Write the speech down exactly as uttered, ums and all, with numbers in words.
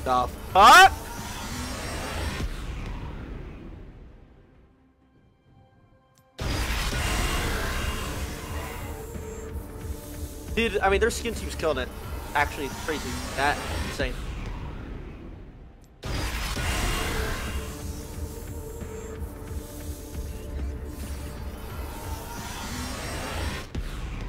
Stop. Huh? Dude, I mean, their skin team's killing it. Actually, it's crazy. That insane.